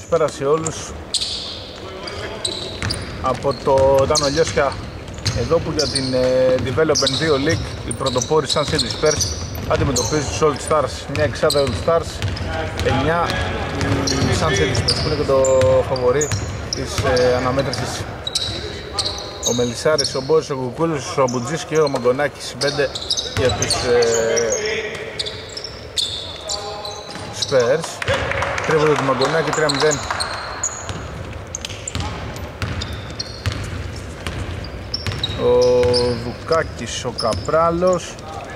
Καλησπέρα σε όλους από το Τάνο Λιώσια εδώ που για την Development 2 League η πρωτοπόρη Sun City Spurs αντιμετωπίζει τους All Stars, μια εξάδα All Stars 9 η Sun City Spurs που είναι και το φαβορί της αναμέτρησης. Ο Μελισσάρης, ο Μπόρης, ο Κουκούλης, ο Αμπουτζής και ο Μαγκονάκης 5 για τους Spurs. Τρίβονται του Μαγκονάκη 3-0. Ο Δουκάκης, ο Καπράλος,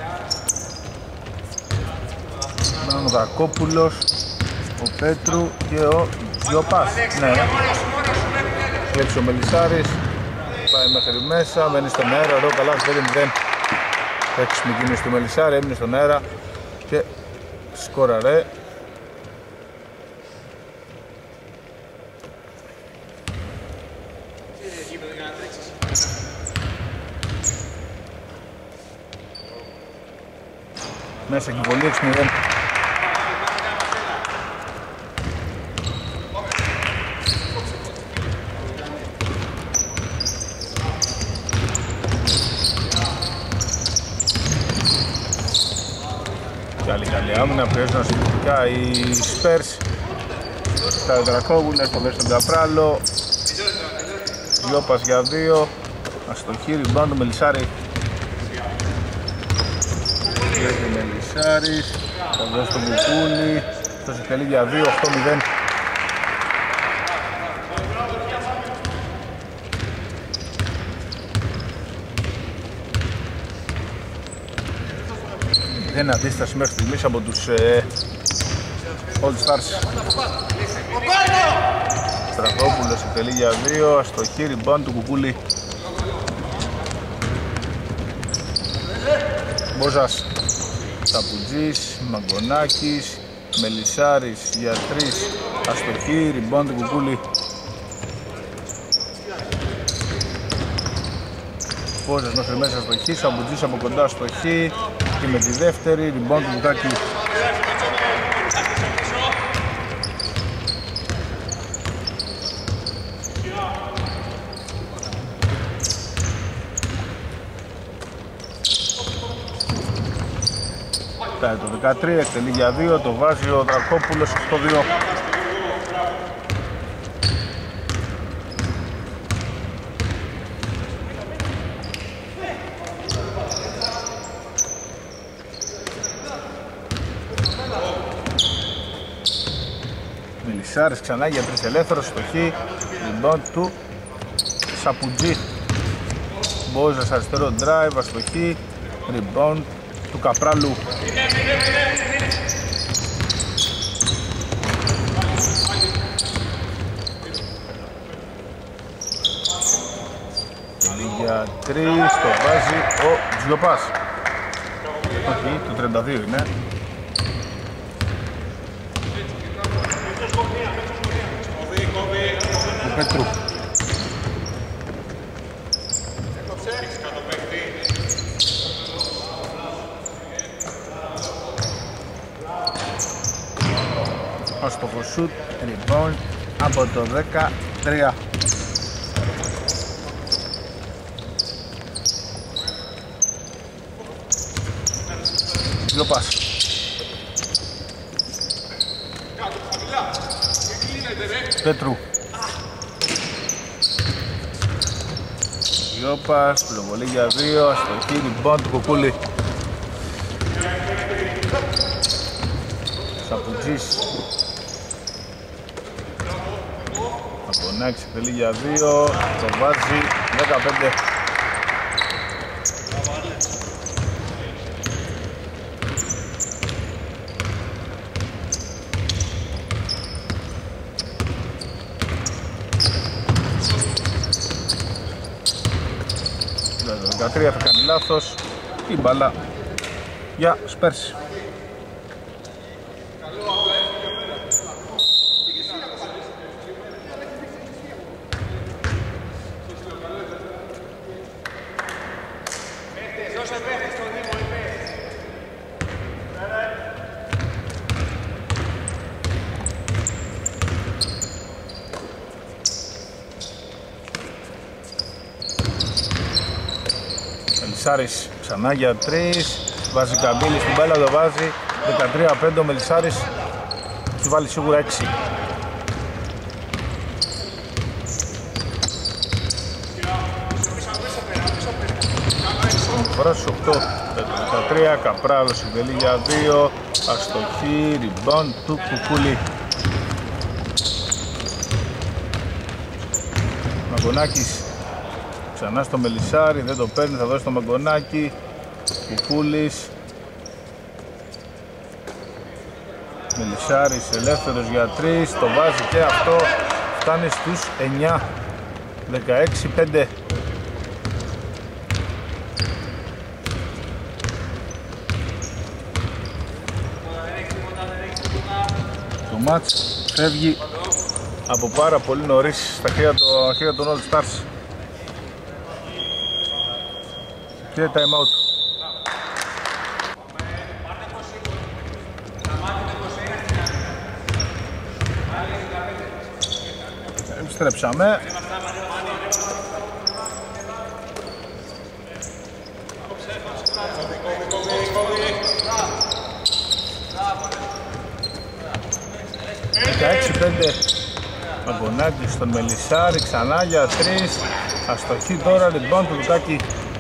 ο Δακόπουλος, ο Πέτρου και ο Γιωπάς. Ναι, κλέψει ο Μελισσάρης, πάει μέχρι μέσα, μένει στον αέρα, εδώ καλά, 5-0. Παίξιμη κίνηση του Μελισσάρη, έμεινε στον αέρα και σκόραρε. Μέσα και πολύ 6-0. Καλή άμυνα, πιέζουν ασφαλιστικά οι Spurs. Τα Δρακόβουλα στο δες τον Καπράλο. Γιώπας για 2. Αστοχή, rebound του Μελισσάρη. Έχει ο Μελισσάρης, θα δώσει τον Κουκούλη. Αυτός εκτελεί για 2, 8-0. Δεν είναι αντίσταση μέχρι στιγμής από τους All Stars. Στραβόπουλος εκτελεί για 2, αστοχή, rebound του Κουκούλη. Μπόζας, Ταπουτζής, Μαγκονάκης, Μελισσάρης για 3, αστοχή, rebound του Κουκούλη. Μπόζας μέχρι μέσα αστοχή, Ταπουτζής από κοντά αστοχή και με τη δεύτερη, rebound του Δουκάκη. Το 13 εκτελεί για 2, το βάζει ο Δρακόπουλος στο 2. Μελισσάρης ξανά για 3 ελεύθερος, στοχή, rebound του Σαπουτζή. Μπόζας αριστερό drive, αστοχή, rebound του Καπράλου. Για 3 το βάζει ο Τζιοπάς. Όχι, το 32 είναι. Ο Πέτρου. Άστοχο σουτ, rebound από το 13. Γιώπας. Πέτρου. Γιώπας, προβολή για 2, αστοχή, rebound του Κουκούλη. Σαπουτζής. Απονάξει, εκτελεί για 2, το βάζει 15. Το 13 θα κάνει λάθος, η μπάλα για Spurs. Μελισσάρης ξανά για 3, βάζει Καμπύλη στην μπάλα, το βάζει 13-5, ο Μελισσάρης έχει βάλει σίγουρα 6. Φορά στους 8, 13, Καπράλος συμπελεί για 2, αστοχή, rebound του Κουκούλη. Μαγκονάκης ξανά στο Μελισσάρη, δεν το παίρνει, θα δώσει το Μαγκονάκη. Κουκούλης, Μελισσάρης ελεύθερος για 3, το βάζει και αυτό, φτάνει στους 9, 16-5. Το μάτς φεύγει από πάρα πολύ νωρίς στα χέρια των All Stars και time out. Επιστρέψαμε. Μαγκονάκη στον Μελισσάρη, ξανά για 3, αστοχή τώρα, rebound του Λουκάκη.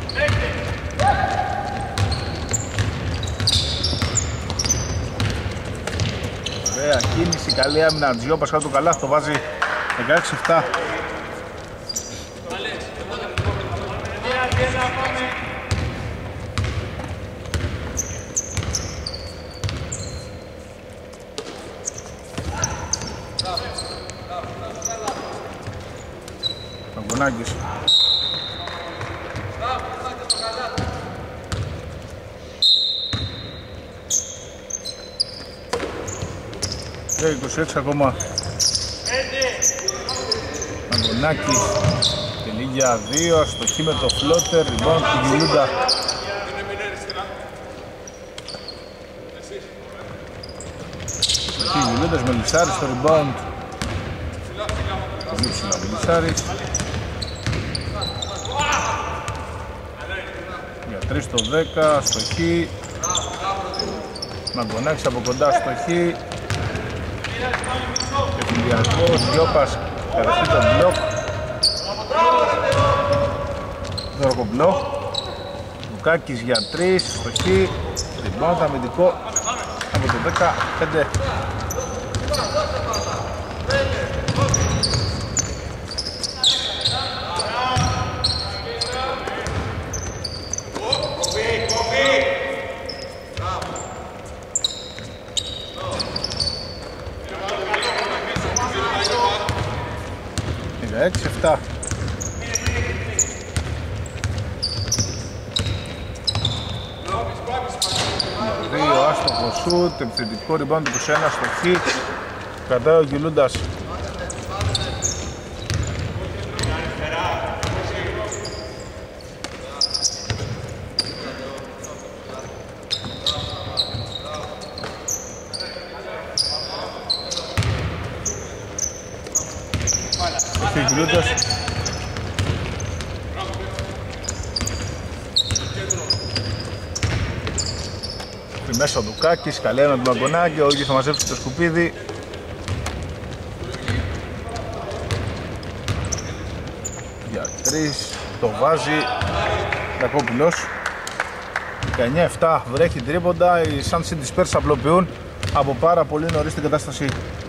Ωραία κίνηση, καλή άμυνα, Τζιό Πασχάλου του καλά, το βάζει 16-7. Μαγκονάκης. Και 26 ακόμα. Μαγκονάκης. Τελεί για 2, αστοχή με το φλότερ, rebound του Γιουλούντα. Αστοχή Γιουλούντας, Μελισσάρης στο rebound. Πολύ ψηλά Μελισσάρης. Για 3 στο 10, αστοχή. Μαγκονάκης από κοντά, αστοχή. Εφηλιακός, Γιώπας, καταστεί τον μπλοκ. Δωροκομπλό. Λουκάκης για 3, αστοχή. Rebound αμυντικό από το 15. Έξι-7. Δύο άστοχο σουτ, επιθετικό rebound 21 αστοχή. Κρατάει ο Γιουλούντας. Μέσα ο Δουκάκης, καλή ένα του Μαγκονάκη, ο ίδιος θα μαζέψει το σκουπίδι. Για 3, το βάζει Κακόπουλος. 19-7, βρέχει τρίποντα, οι Sun City Spurs απλοποιούν από πάρα πολύ νωρίς την κατάσταση.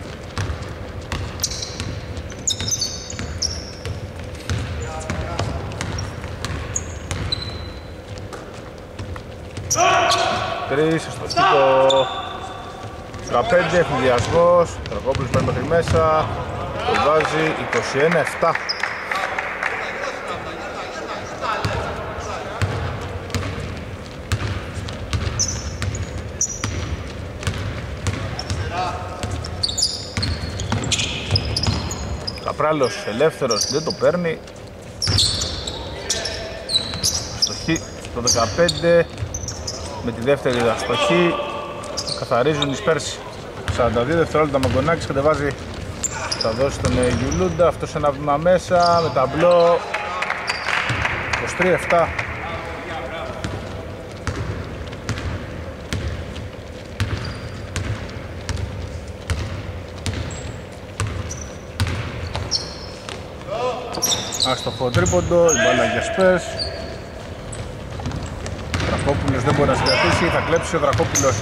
Στο στίκο 15, εφηδιασμός, Τρακόπουλος πάει μέχρι μέσα, το βάζει 21-7. Καπράλος ελεύθερος, δεν το παίρνει. Αστοχή το 15. Με τη δεύτερη αστοχή καθαρίζουν οι Spurs. 42 δευτερόλεπτα Μαγκονάκης κατεβάζει, θα δώσει τον Γιουλούντα, αυτός ένα βήμα μέσα με ταμπλό 23-7. Άστοχο τρίποντο, η μπάλα για Spurs. Δρακόπουλος δεν μπορεί να συγκρατήσει, θα κλέψει ο Δρακόπουλος.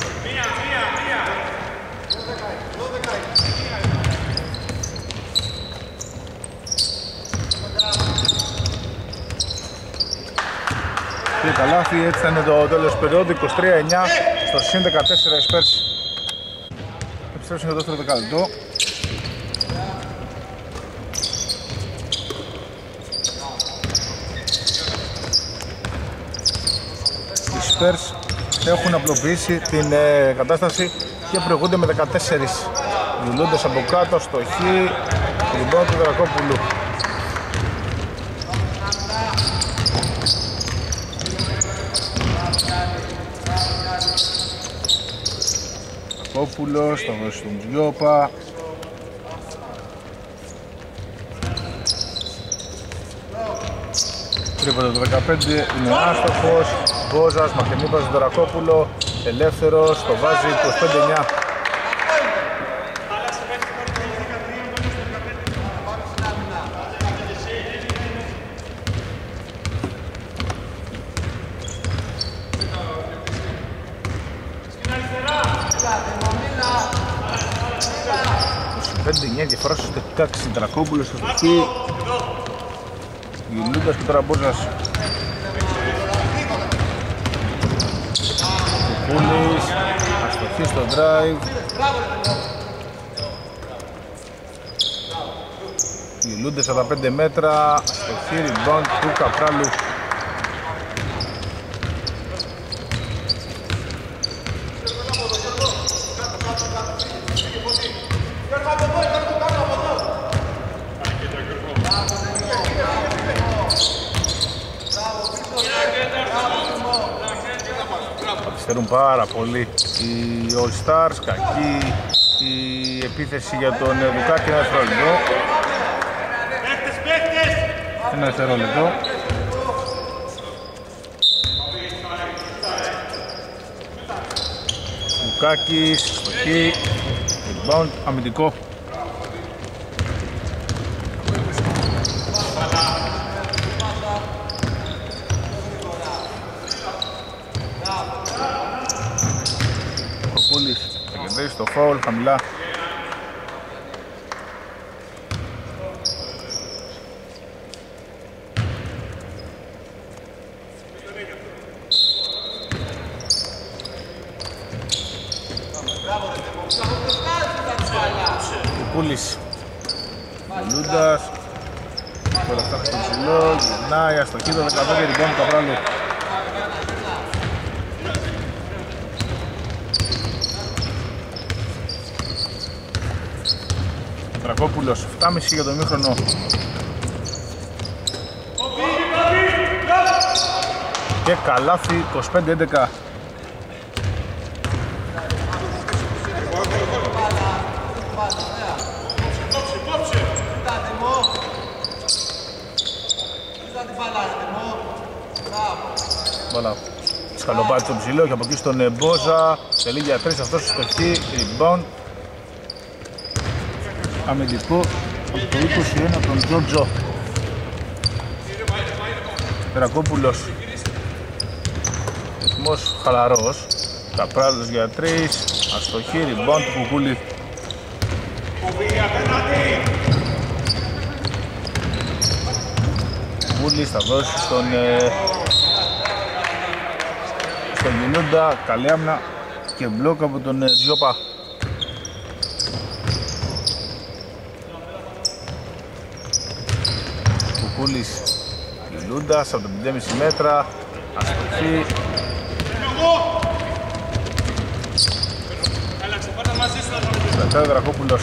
Και καλάθι, έτσι θα είναι το τέλος περίοδου, 23-9 στο συν 14 οι Spurs. Επιστρέψουμε εδώ στο δεκάλεπτο. Οι Spurs έχουν απλοποιήσει την κατάσταση και προηγούνται με 14. Δουλούντες από κάτω, στοχή, rebound του Δρακόπουλου. Δρακόπουλος, θα δώσει τον Τζιόπα. Τρίποντο το 15 είναι άστοχος. Μπόζας, μακρινή πάση στον Δρακόπουλο. Ελεύθερος, το βάζει 25-9. Διαφορά στους 16, Δρακόπουλος στο στοχή. Γιλούντας και τώρα Μπόζας. Κουκούλης, αστοχή στο drive. Γιλούντας από τα 5 μέτρα, στοχή, rebound του Καπράλου. Πάρα πολύ οι All Stars, κακή η επίθεση για τον Δουκάκη. Ένα δευτερόλεπτο. Ένα δευτερόλεπτο. Δουκάκης, στοχή, rebound, αμυντικό. Θα κερδίσει το φάουλ χαμηλά. Κουκούλης, Λούντας. Τώρα φτάχνει στο ψηλό, γυρνάει, αστοχή το 15, rebound Καπράλου. Δρακόπουλος, 7,5 για το ημίχρονο. Και καλάθι, 25-11. Voilà. Σκαλοπάτη στο ψηλό και από εκεί στον Μπόζα. Σε λίγια 3 αυτός στο στοχή, rebound. Αμυντικό από το 21 τον Τζόρτζο. Δρακόπουλος, ρυθμός χαλαρός. Καπράλος για 3, αστοχή, rebound του Κουκούλη. Κουκούλης θα δώσει στον Γινούντα, καλή άμυνα και μπλοκ από τον Τζιόπα. Κουκούλης, Γινούντας από τα 5,5 μέτρα, αστοχή. Κρατάει ο Δρακόπουλος.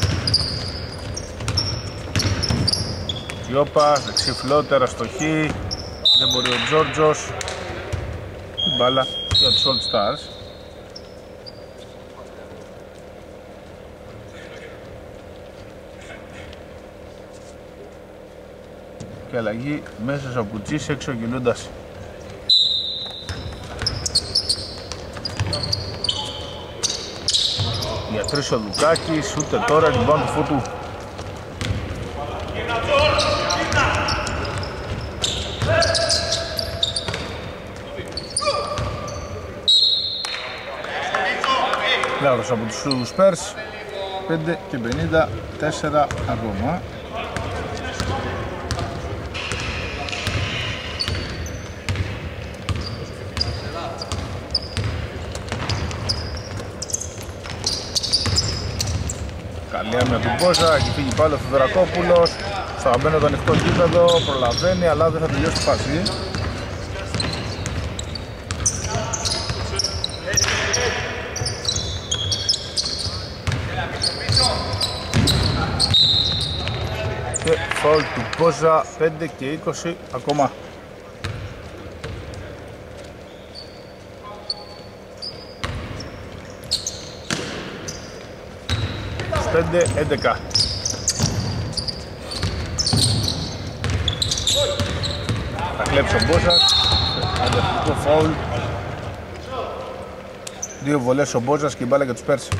Τζιόπας, δεξί φλότερ, αστοχή. Δεν μπορεί ο Τζόρτζος. Η μπάλα για τους All Stars. Και αλλαγή μέσα στο κουτσί, έξω ο Γιλούντας. Για 3 ο Δουκάκης, ούτε τώρα rebound του Φούτου. λάθος από τους Spurs. 5 και 54 ακόμα. Καλή άμυνα του Μπόζα, έχει φύγει πάλι ο Θεοδωρακόπουλος. Στο αμπένο το ανοιχτό γήπεδο, προλαβαίνει αλλά δεν θα τελειώσει τη φάση. Και φαουλ του Μπόζα, 5 και 20 ακόμα. 5-11. Θα κλέψει ο Μπόζας. Αντευτικό φαουλ. 2 βολές ο Μπόζας και η μπάλα για τους Spurs.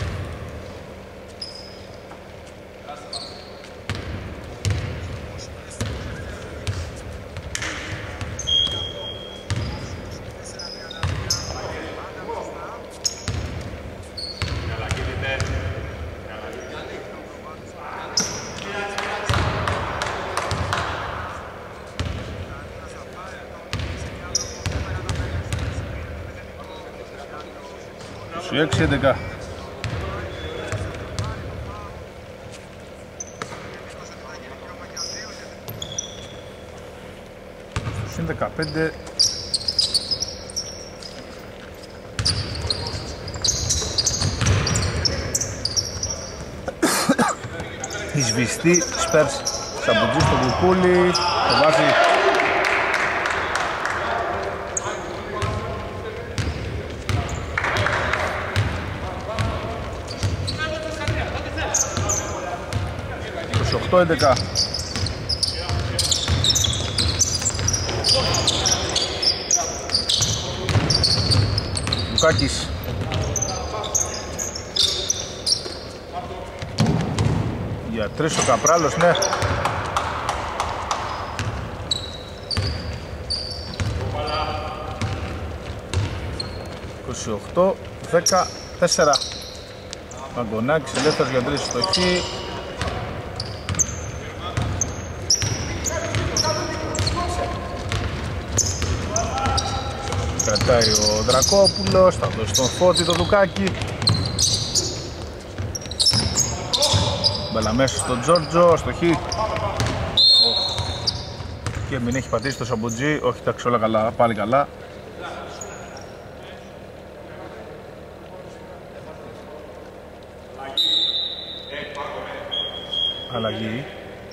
Σου 6-11. Συν 15. Η σβηστή Spurs Σαμπουτζή στο Κουκούλι. Το βάζει. Το 11. Λουκάκης. Για 3 ο Καπράλος, ναι. ...28, 14. Μαγκονάκης ελεύθερος για 3 στοχή. Κρατάει ο Δρακόπουλος, θα δώσει τον Φώτη το Λουκάκι. Μπαλά μέσα στον Τζόρτζο, αστοχή. Και μην έχει πατήσει το Σαμπουτζή, όχι εντάξει όλα καλά, πάλι καλά. Αλλαγή.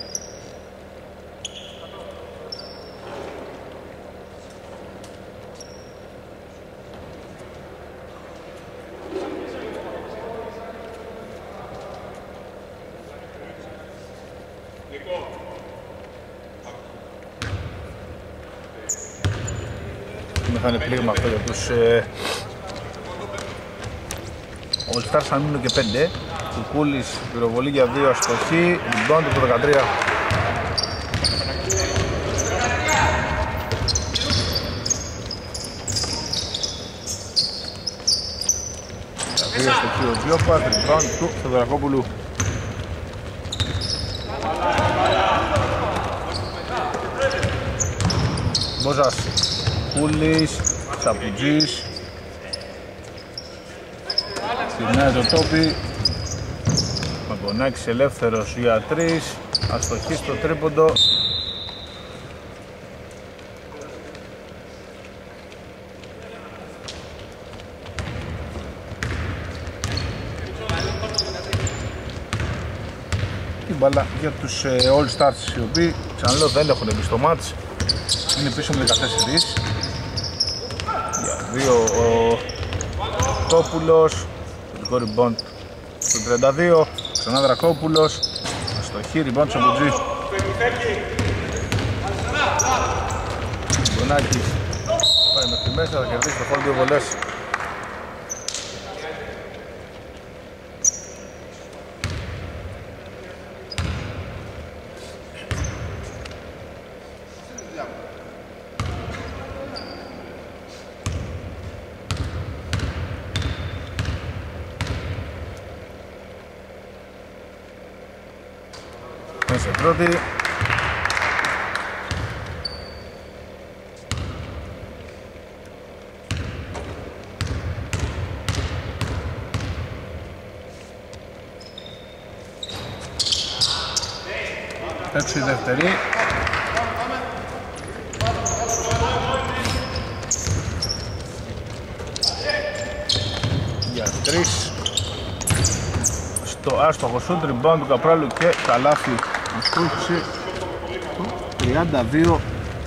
Θα είναι πλήγμα αυτό για τους All Stars, θα μείνουν και 5. Κουκούλης, πυροβολή για 2 αστοχή, rebound το 13. Για 2 αστοχή ο Τζιώπας, rebound του Θεοδωρακόπουλου. Μπόζας, Κούλης, Σαπουτζής. Γυρνάει το τόπι. Μαγκονάκης ελεύθερος για 3. Αστοχή στο τρίποντο. Η μπάλα για τους All Stars, οι οποίοι ξαναλέω δεν έχουν μπει στο μάτς. Είναι πίσω με 14. Για 2 ο Τόπουλος. Το rebound στο 32. Ξανά Δρακόπουλος. Αστοχή, rebound στο Μπουτζή. Γκονάκης πάει μέχρι μέσα, θα κερδίσει το φόλ 2 βολές. Μέσα πρώτη. Έξω η δεύτερη. Για 3. Στο άστοχο σουτ, rebound του Καπράλου και καλάθι. Αστούχηση του 32.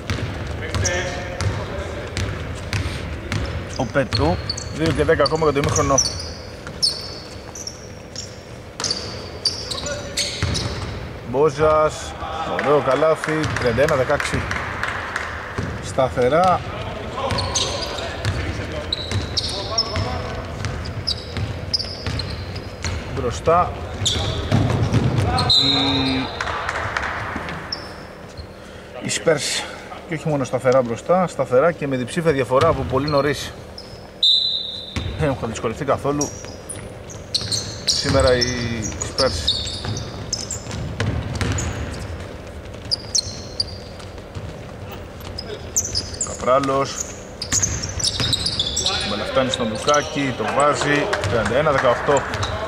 Ο Πέτρου. 2 και 10 ακόμα για το ημίχρονο. Μπόζας, ωραίο καλάθι, 31-16. Σταθερά. Μπροστά οι Spurs, και όχι μόνο σταθερά μπροστά, σταθερά και με διψήφια διαφορά από πολύ νωρίς. Δεν έχουν δυσκολευτεί καθόλου σήμερα οι Spurs. Καπράλος, μπαλά φτάνει στον Λουκάκη, το βάζει, 31-18.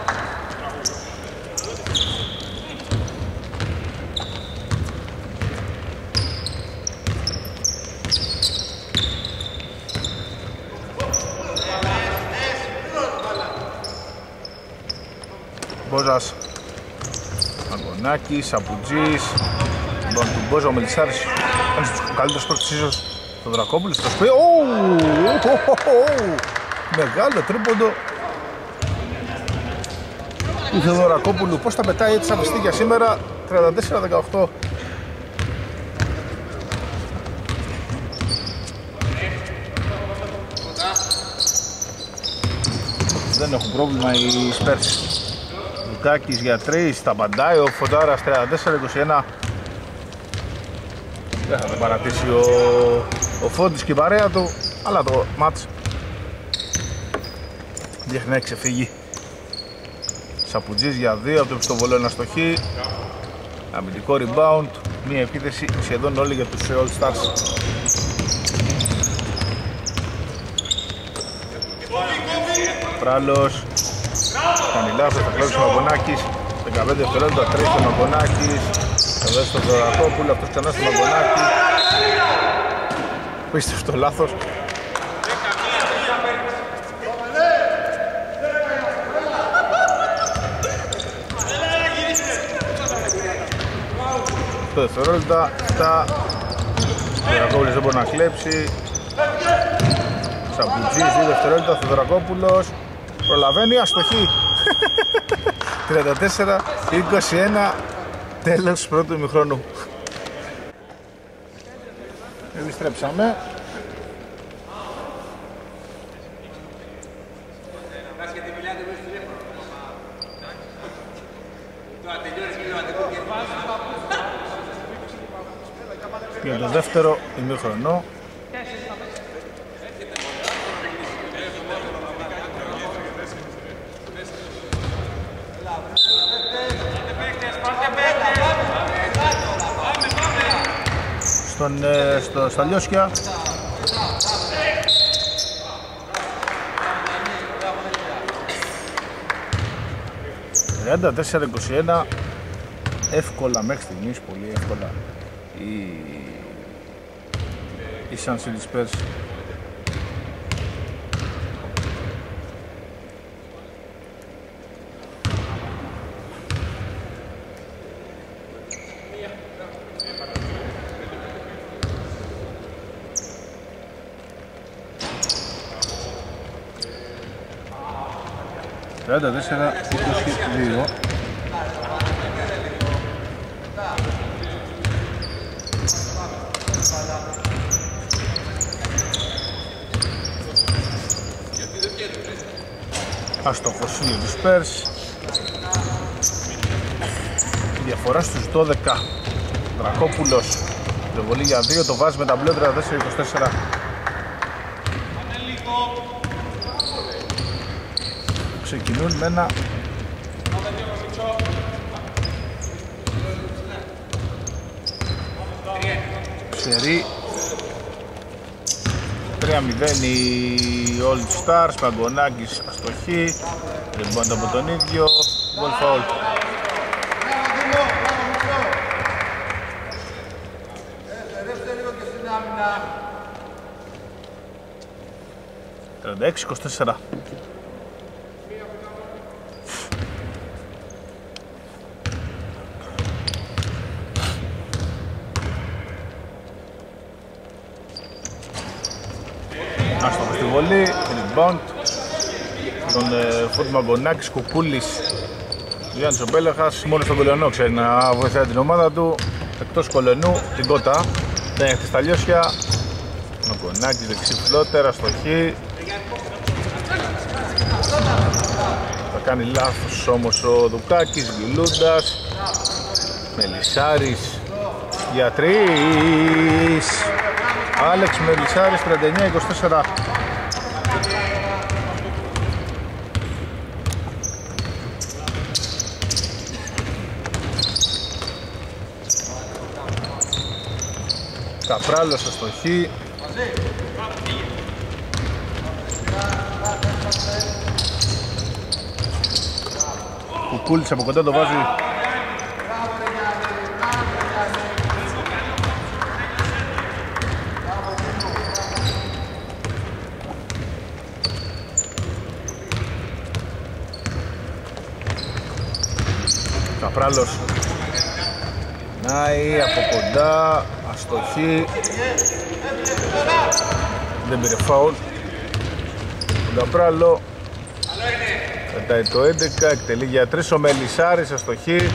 Μπόζας, Αγκονάκης, Σαπουτζής, τον του Μπόζα, ο Μελισσάρης, ένας από τους καλύτερους παίκτες ίσως, τον Δρακόπουλο, στο σπίτι. Μεγάλο τρίποντο του Θεοδωρακόπουλου. Πώς τα πετάει έτσι σαν φιστίκια σήμερα, 34-18. Δεν έχουν πρόβλημα οι Spurs. Λουκάκης για 3, τα παντάει ο Φωτάρας, 34-21. Δεν θα τον παρατήσει ο Φώτης και η παρέα του, αλλά το μάτς δείχνει να έχει ξεφύγει. Σαπουτζής για 2 από το πιστοβολό να στοχεί. Αμυντικό rebound, μία επίθεση σχεδόν όλη για τους All Stars. Πράλος, κάνει λάθος, θα κλέψει ο Μαγκονάκης, 15 δευτερόλεπτα, 3 ο Μαγκονάκης, θα δώσει τον Δωρακόπουλο, αυτός ξανά στο Μαγκονάκη. Πίστευτο λάθος. Το δευτερόλεπτα, 7, ο Δωρακόπουλος δεν μπορεί να κλέψει. Σαπουτζής, 2 δευτερόλεπτα, Θεοδωρακόπουλος προλαβαίνει, αστοχή. 34-21, τέλος πρώτου ημιχρόνου. Επιστρέψαμε. Για το δεύτερο ημιχρονό. Στα Λιώσια. ...34-21... εύκολα μέχρι στιγμής, πολύ εύκολα οι Sun City Spurs. ...34-22... αστοχός είναι τους Spurs. Διαφορά στους 12. Δρακόπουλος, προβολή για 2, το βάζει με τα μπλε, 34-24. Ξεκινούν με ένα Σερί 3-0 οι All Stars, Παγκονάκης αστοχή, rebound από τον ίδιο, goal foul. ...36-24. Άστοχο στη βολή, rebound τον Φώτη Μαγκονάκης, Κουκούλης, Γιάννης ο Πέλεχας, μόνο στον Κολονό ξέρει να βοηθάει την ομάδα του, εκτός Κολονού, την Κότα, δεν έχει στα λιώσια, Μαγκονάκης δεξί φλότερ, αστοχή, θα κάνει λάθος όμως ο Δουκάκης, Γκυλούντας, Μελισσάρης για 3, Άλεξ Μελισσάρης 39-24. Καπράλος αστοχή. Κουκούλης από κοντά το βάζει. Καπράλος νάει από κοντά, αστοχή, δεν πήρε φάουλ. Τον Καπράλο πετάει το 11, εκτελεί για 3 ο Μελισσάρης, αστοχή.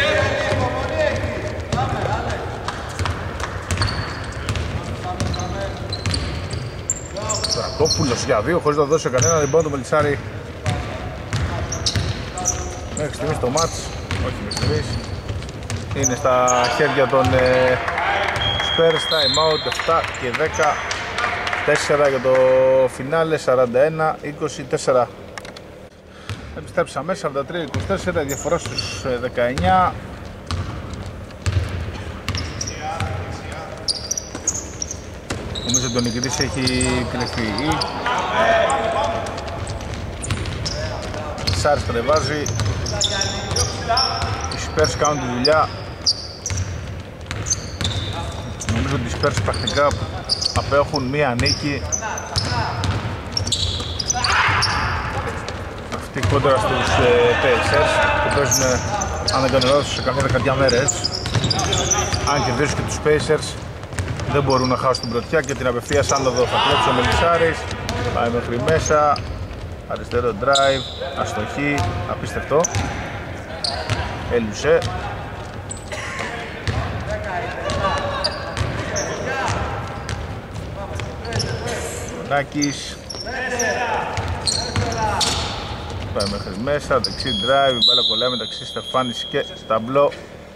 Στρατόπουλος για 2 χωρίς να δώσει κανένα rebound του Μελισσάρη. Μέχρι στιγμής το μάτς, όχι μέχρι στιγμής, είναι στα χέρια των Spurs. Time out 7 και 10, 4 για το φινάλε, 41-24. Επιστρέψαμε 43-24, διαφορά στους 19. Νομίζω ότι ο νικητής έχει κλεφθεί. Σάρις κατεβάζει. Οι Spurs κάνουν τη δουλειά. Νομίζω ότι οι Spurs πρακτικά απέχουν μία νίκη. Αυτοί κόντρα στους Pacers που παίζουν, αν δεν κάνω λάθος, σε καμιά δεκαετία μέρες. Αν κερδίσουν και τους Pacers δεν μπορούν να χάσουν την πρωτιά και την απευθείας άνοδο θα κλέψει ο Μελισσάρης. Πάει μέχρι μέσα, αριστερό drive, αστοχή, απίστευτο. Έλουσε. Νάκης. Πάει μέχρι μέσα, δεξί drive, η μπάλα κολλάει μεταξύ Στεφάνης και Ταμπλό.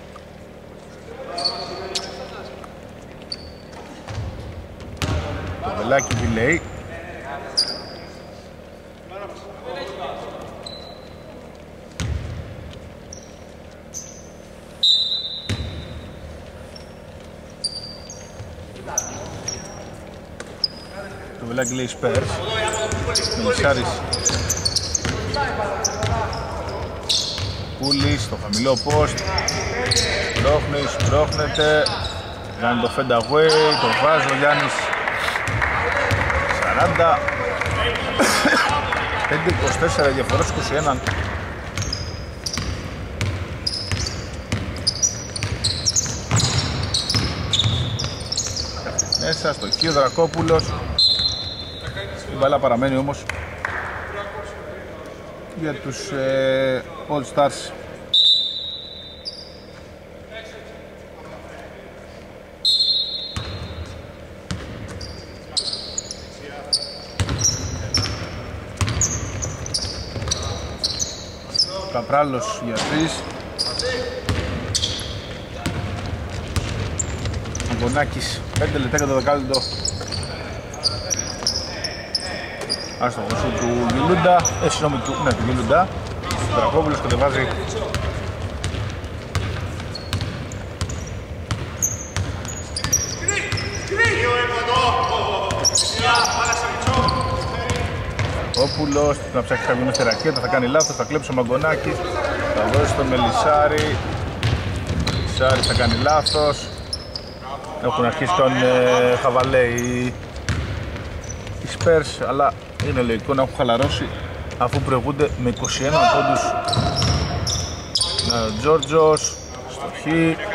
Το βελάκι delay. Το βελάκι λέει Spurs. Μελισσάρης. Πούλης στο χαμηλό post. Πρόχνει, σπρώχνεται. Κάνει το fade away, το βάζει ο Γιάννης. 40. 5-24 διαφορές, 21. Μέσα στο χείο Δρακόπουλος. Η μπάλα παραμένει όμως για τους All Stars. Καπράλος για 3. Αγκονάκης 5 λεπτά για το δεκάλεπτο. Άστοχο σου του Γκυλούντα, συγγνώμη του Γκυλούντα. Δρακόπουλος κατεβάζει. Κακόπουλος, να ψάξει κάποιον στη ρακέτα, θα κάνει λάθος, θα κλέψει ο Μαγκονάκης, θα δώσει τον Μελισσάρη. Ο Μελισσάρης θα κάνει λάθος. Έχουν αρχίσει τον χαβαλέ οι Spurs, αλλά είναι λογικό να έχουν χαλαρώσει αφού προηγούνται με 21 πόντους. Ο Τζόρτζος στο χ.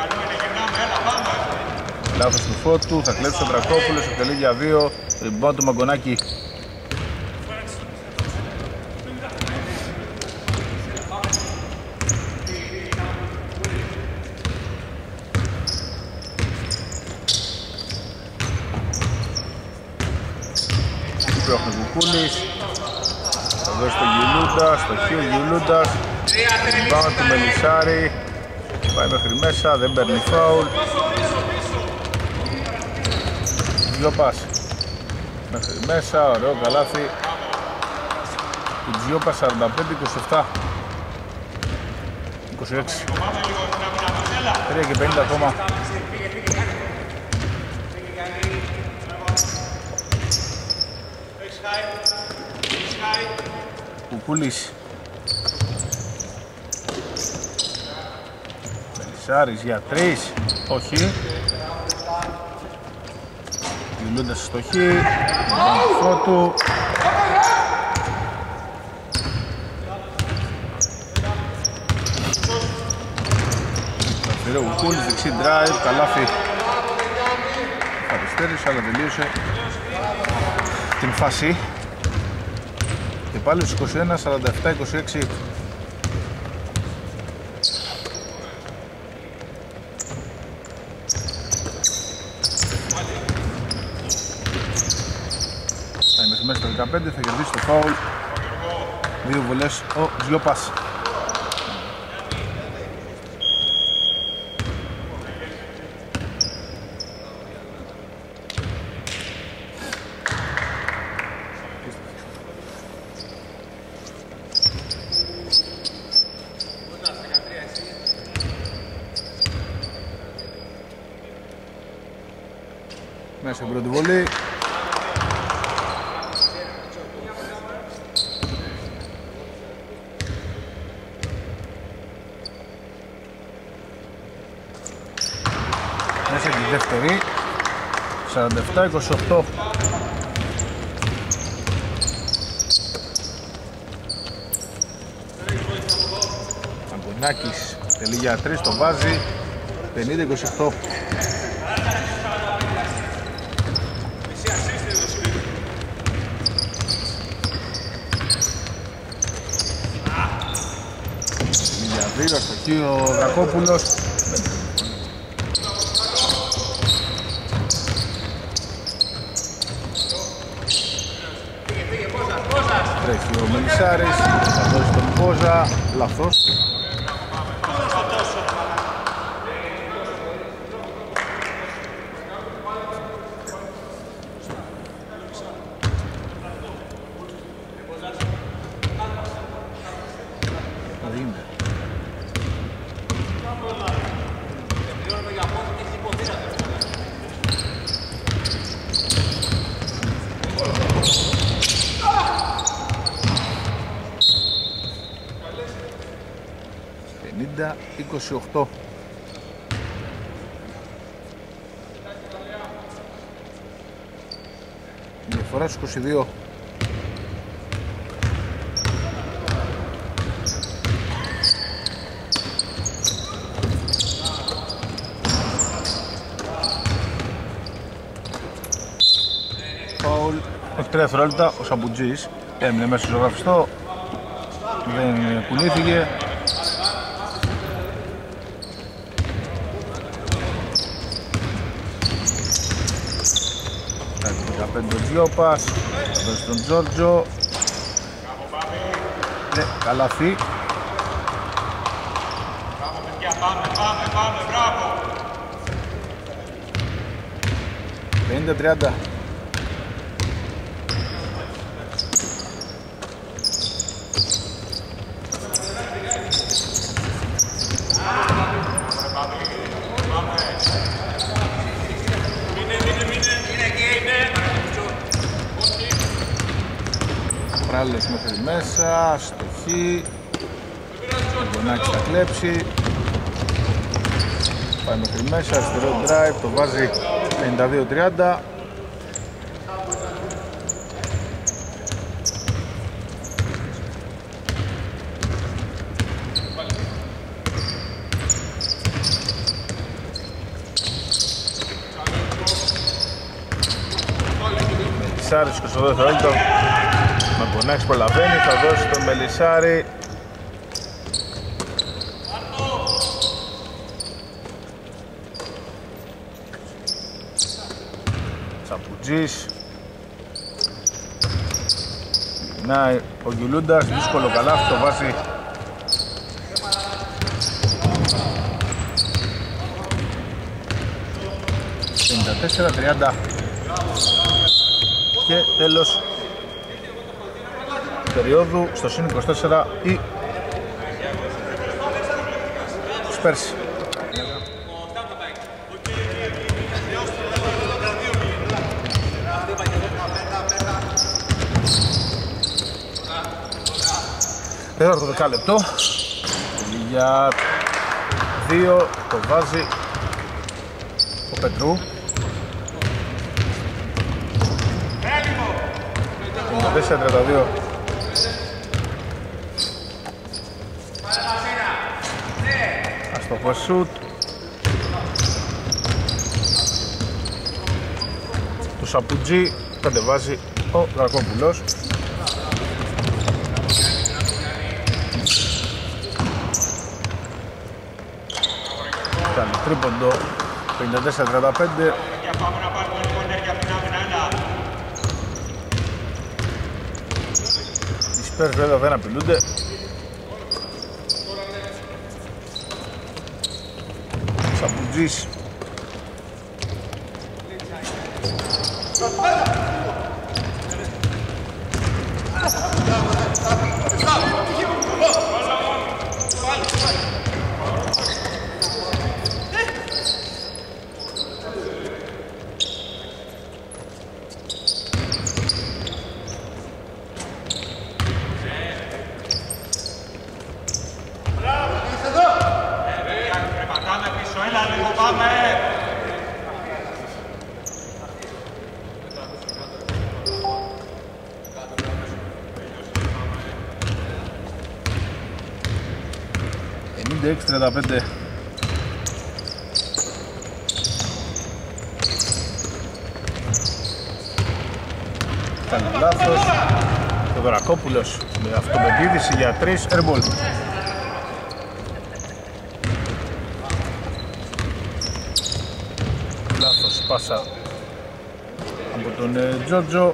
Λάθος του Φώτου, θα κλέψει ο Δρακόπουλος, εκτελεί για 2, rebound του Μαγκονάκη. Πρόχνει Κουκούλης, θα δώσει τον Γιουλούντα, στο χ ο Γιουλούντας, rebound του Μελισσάρη, πάει μέχρι μέσα, δεν παίρνει φάουλ. Τζιόπας μέχρι μέσα, ωραίο καλάθι του Τζιόπα, 45-27, 26, 3 και 50 ακόμα. Κουκούλης, Μελισσάρης για 3, όχι. Γιουλούντας στο χ, Φώτου. Ο Κουκούλης, δεξί drive, καλάθι. Καθυστέρησε, αλλά τελείωσε την φάση. Και πάλι στους 21, 47-26. Θα είναι μέσα στο 15, θα κερδίσει το φάουλ. 2 βολές ο Τζιόπας. Μέσα στην πρώτη βολή. Μέσα τη δεύτερη. 47-28. Αγκονάκης τελεί για 3, το βάζει. 50-28. Στο χ ο Δρακόπουλος. Τρέχει ο Μελισσάρης, θα δώσει τον Πόζα, λάθος. Πενήντα 28. Διαφορά στους 22. Φάουλ, όχι 3 δευτερόλεπτα, ο Σαμπουτζής έμεινε μέσα στο ζωγραφιστό, δεν κουνήθηκε. Τον Τζιόπας, θα δώσει τον Τζόρτζο. Ναι, καλάθι. Πάμε, 50-30. Μιχάλης μέχρι μέσα, στοχή. Μαγκονάκης θα κλέψει. Πάει μέχρι μέσα, αριστερό drive, το βάζει 52-30. Μελισσάρης 22 δευτερόλεπτο. Μαγκονάκης προλαβαίνει, θα δώσει τον Μελισσάρη. Τσαπουτζής. Γυρνάει ο Γιουλούντας, δύσκολο καλάθι, το βάζει. ...54-30 και τέλος περίοδου στο συν 24 η Σπέρση. Τέταρτο δεκάλεπτο για 2 το βάζει ο Πετρού. 54-32. Αστοχό σουτ. Του Σαπουτζή κατεβάζει ο Δρακόπουλος. Κάνει τρίποντο 54-35. Οι Σπέρς βέβαια δεν απειλούνται. Σαπουτζής. Index 35. Κάνει λάθος. Ο Δωρακόπουλος με αυτοπεποίθηση για 3 airball. Λάθος πάσα από τον Τζότζο.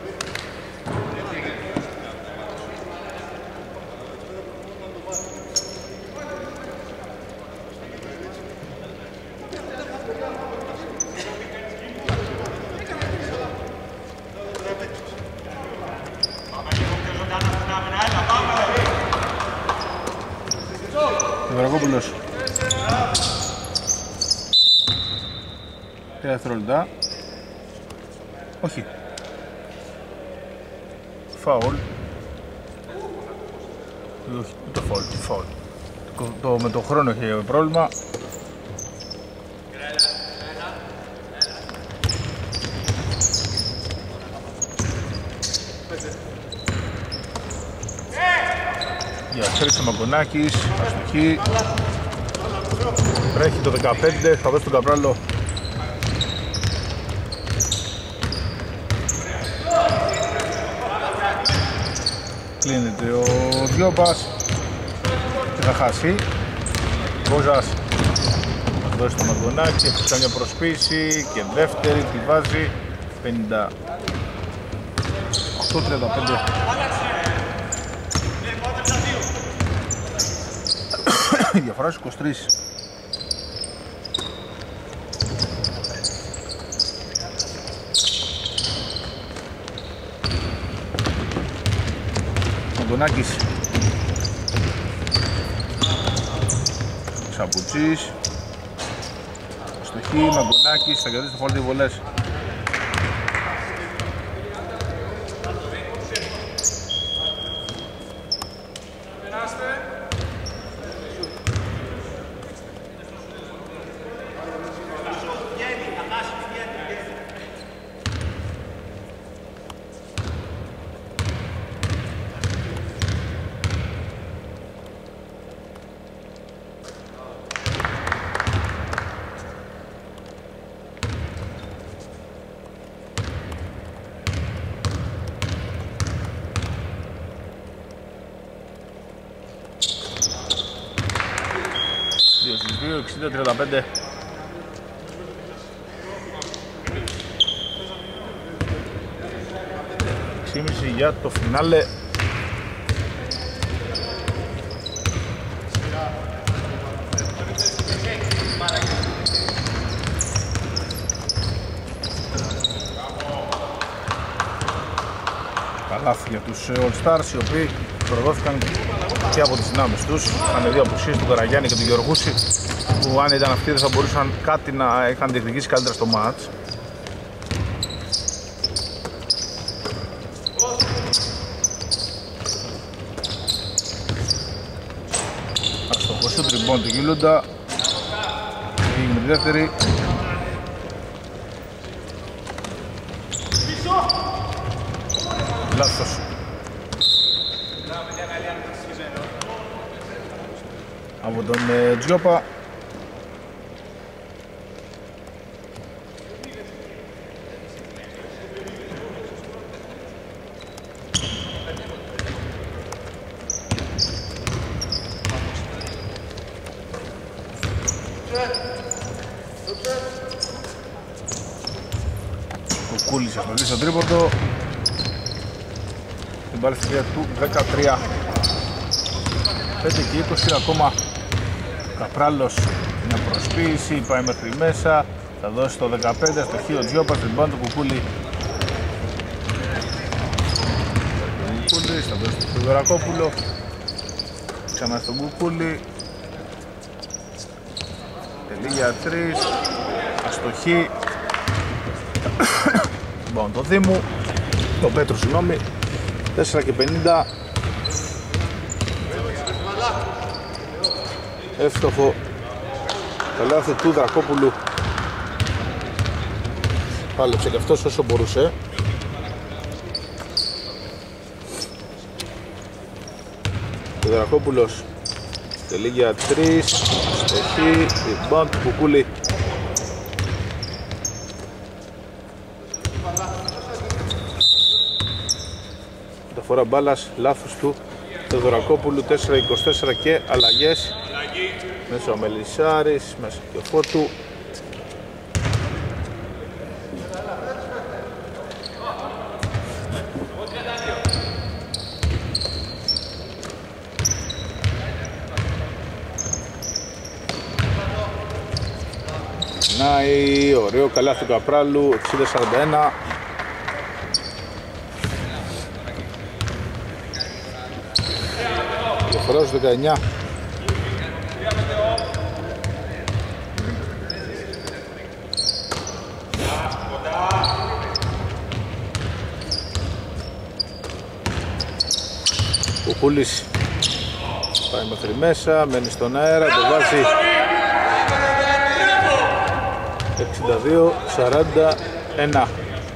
Δωρακόπουλος. 3 δευτερόλεπτα. Όχι. Φάουλ. Όχι, το φάουλ. Με το χρόνο έχει πρόβλημα. Διαφέρει ο Μαγκονάκης, αστοχή. Τρέχει το 15, θα δώσει τον Καπράλο. Κλείνεται ο Διόπας και θα χάσει. Βόζας θα δώσει τον Μαγκονάκη, έχει κάνει μια προσποίηση και δεύτερη τη βάζει 58-35. Η διαφορά στους 23. Μαγκονάκης. Σαπουτζής. Στοχή, Μαγκονάκης, θα κερδίσει το φάουλ 2 βολές. 62-60-35. Ξήμιση για το φινάλε. Καλάθι για τους All Stars, οι οποίοι προδόθηκαν και από τις δυνάμεις τους. Είχαν δύο απουσίες, του Καραγιάννη και του Γεωργούση, που αν ήταν αυτοί δεν θα μπορούσαν κάτι να είχαν διεκδικήσει καλύτερα στο μάτς. Αστοχό στο τριμπόν του Γιουλούντα. Έγινε τη δεύτερη. Λάθος. Από τον Τζιόπα. Ο Κούλης ασχολεί στο τρίποντο. Την πάλι στη του 13. 5 και 20 ακόμα. Καπράλος, μια προσποίηση, πάει μέχρι μέσα. Θα δώσει το 15, αστοχή ο Τζιόπας, την πάνω του Κουκούλη. Κουκούλη, θα δώσει το Θεοδωρακόπουλο. Ξανά στον Κουκούλη. Τελεί για 3. Αστοχή. Λοιπόν, το Δήμου, τον Πέτρο, συγγνώμη. 4 και 50. Εύστοχο καλάθι του Δρακόπουλου. Πάλεψε και αυτός όσο μπορούσε. Ο Δρακόπουλος τελεί για 3. Στοχή, rebound του Κουκούλη. Μεταφορά μπάλας, λάθος του Θεοδωρακόπουλου. 4-24 και αλλαγές. Μέσα ο Μελισσάρης, μέσα και ο Φώτου. Νάει, ωραίο καλάθι του Καπράλου, 60-41. Διαφορά στους 19. Ο Κούλης πάει μέχρι μέσα, μένει στον αέρα, το βάζει 62-41.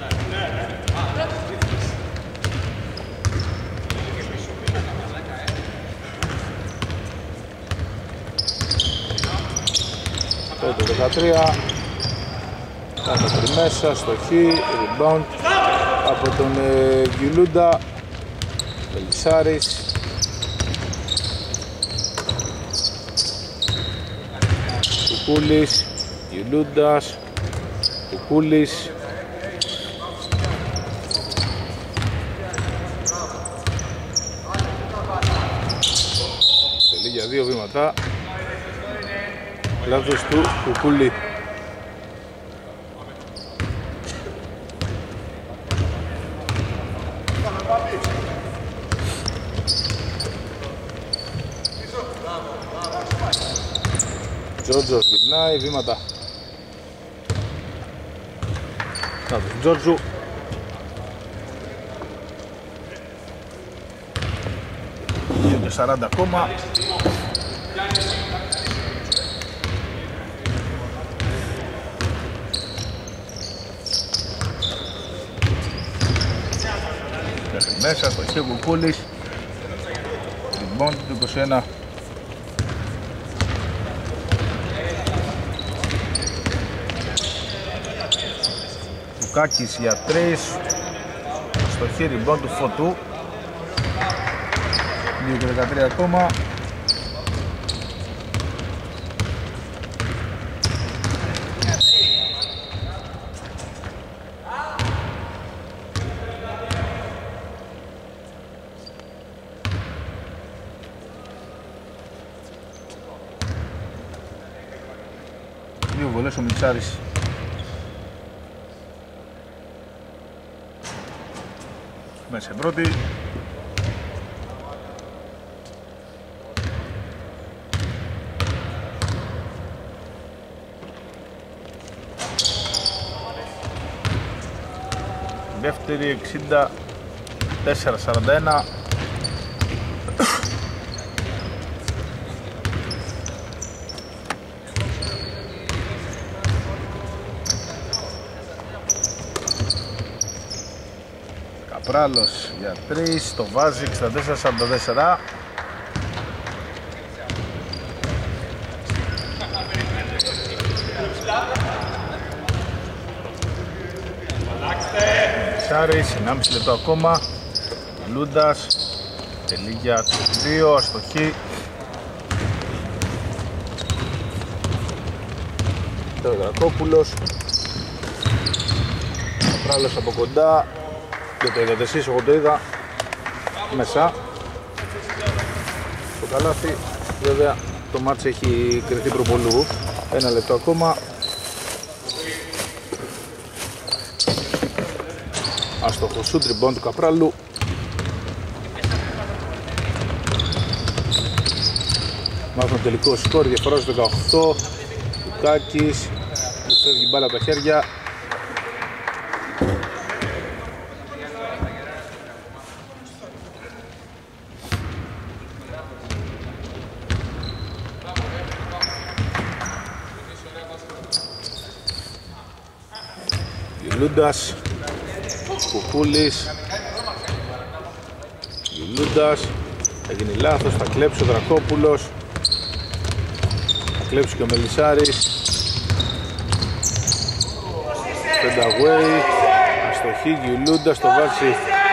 Το 13 πάει μέχρι μέσα, στοχή, rebound από τον Γιουλούντα. Μελισσάρης. Κουκούλης, Γιουλούντας, Κουκούλης. Τελεί για 2 βήματα. Λάθος του Κουκούλη. Τζόρτζος γυρνάει, βήματα. Να το Τζόρτζου. Γίνεται 40 ακόμα. Μέσα στο χείο Κουκούλης. Rebound του 21. Κάκης για 3. Στο χέρι rebound του Φωτού. 2 και 13 ακόμα. Δύο βολές ο Μιτσάρης. Μέσα πρώτη. Δεύτερη 64-41. Καπράλος για 3, το βάζει 64-44. Σάρης, 1,5 λεπτό ακόμα. Λούντας, τελίγια του 2, αστοχή. Θεοδρακόπουλος. Καπράλος από κοντά. Και το είδατε εσείς, εγώ το είδα. Μέσα. Το καλάθι. Βέβαια το μάτς έχει κρυφτεί προπολού. 1 λεπτό ακόμα. Αστοχο σουτ, rebound του Καπράλου. Μάθαμε τελικό σκορ, διαφορά στους 18. Λουκάκης, του φεύγει μπάλα από τα χέρια. Λούντας, Κουκούλης, Λούντας, θα γίνει λάθος, θα κλέψει ο Δρακόπουλος, θα κλέψει και ο Μελισσάρης. Stand away, αστοχή, Γιουλούντας, το βάζει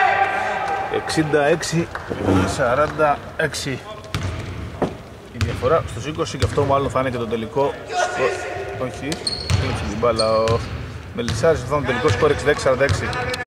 66-46. Η διαφορά στους 20 και αυτό μάλλον θα είναι και το τελικό. Όχι, κλέψει την μπάλα ο Μελισσάρης, αυτό είναι το τελικό σκορ 66-46.